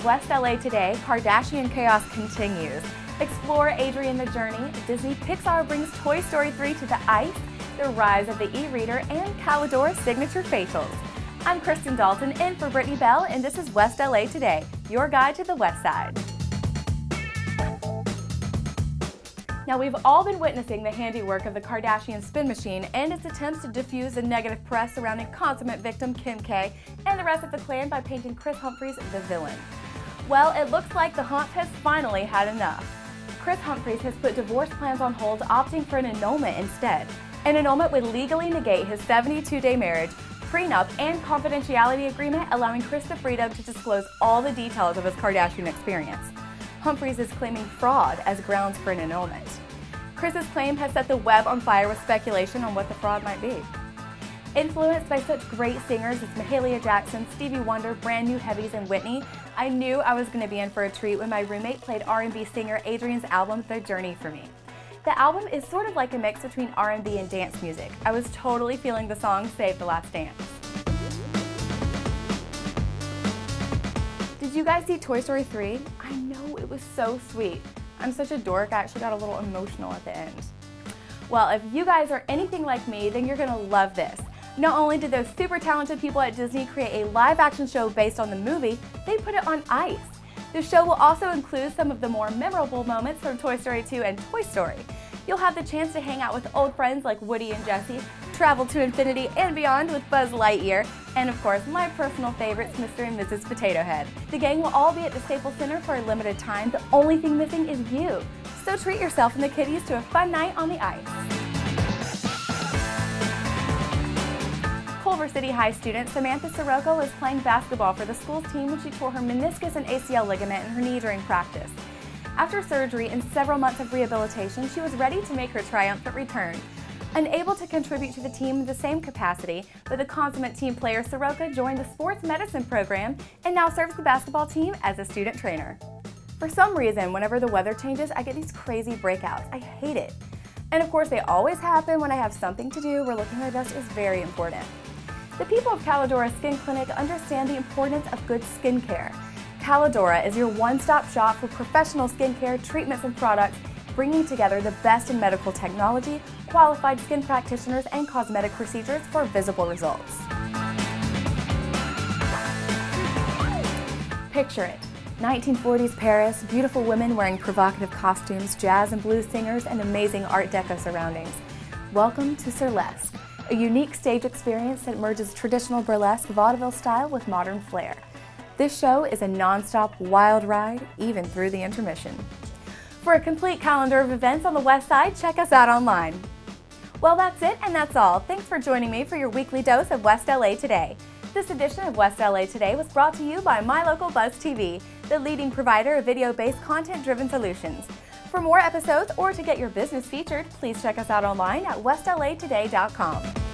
West L.A. today, Kardashian chaos continues. Explore Adrianne the journey, Disney Pixar brings Toy Story 3 to the ice, the rise of the eReader, and Calidora signature facials. I'm Kristen Dalton in for Brittany Bell, and this is West L.A. Today, your guide to the West Side. Now, we've all been witnessing the handiwork of the Kardashian spin machine and its attempts to diffuse the negative press surrounding consummate victim Kim K and the rest of the clan by painting Kris Humphries the villain. Well, it looks like the Hump has finally had enough. Kris Humphries has put divorce plans on hold, opting for an annulment instead. An annulment would legally negate his 72-day marriage, prenup, and confidentiality agreement, allowing Kris the freedom to disclose all the details of his Kardashian experience. Humphries is claiming fraud as grounds for an annulment. Kris's claim has set the web on fire with speculation on what the fraud might be. Influenced by such great singers as Mahalia Jackson, Stevie Wonder, Brand New Heavies, and Whitney, I knew I was going to be in for a treat when my roommate played R&B singer Adrianne's album, The Journey, for me. The album is sort of like a mix between R&B and dance music. I was totally feeling the song Save the Last Dance. Did you guys see Toy Story 3? I know, it was so sweet. I'm such a dork, I actually got a little emotional at the end. Well, if you guys are anything like me, then you're gonna love this. Not only did those super talented people at Disney create a live-action show based on the movie, they put it on ice. The show will also include some of the more memorable moments from Toy Story 2 and Toy Story. You'll have the chance to hang out with old friends like Woody and Jessie, travel to infinity and beyond with Buzz Lightyear, and of course, my personal favorites, Mr. and Mrs. Potato Head. The gang will all be at the Staples Center for a limited time. The only thing missing is you. So treat yourself and the kiddies to a fun night on the ice. Culver City High student Samantha Sirocco is playing basketball for the school's team when she tore her meniscus and ACL ligament in her knee during practice. After surgery and several months of rehabilitation, she was ready to make her triumphant return. Unable to contribute to the team in the same capacity, but the consummate team player Sirocco joined the sports medicine program and now serves the basketball team as a student trainer. For some reason, whenever the weather changes, I get these crazy breakouts. I hate it. And of course, they always happen when I have something to do where looking my best is very important. The people of Calidora Skin Clinic understand the importance of good skincare. Calidora is your one-stop shop for professional skincare, treatments, and products, bringing together the best in medical technology, qualified skin practitioners, and cosmetic procedures for visible results. Picture it. 1940s Paris, beautiful women wearing provocative costumes, jazz and blues singers, and amazing Art Deco surroundings. Welcome to Surlesque, a unique stage experience that merges traditional burlesque vaudeville style with modern flair. This show is a non-stop wild ride, even through the intermission. For a complete calendar of events on the West Side, check us out online. Well, that's it and that's all. Thanks for joining me for your weekly dose of West L.A. Today. This edition of West L.A. Today was brought to you by My Local Buzz TV, the leading provider of video-based content-driven solutions. For more episodes or to get your business featured, please check us out online at westlatoday.com.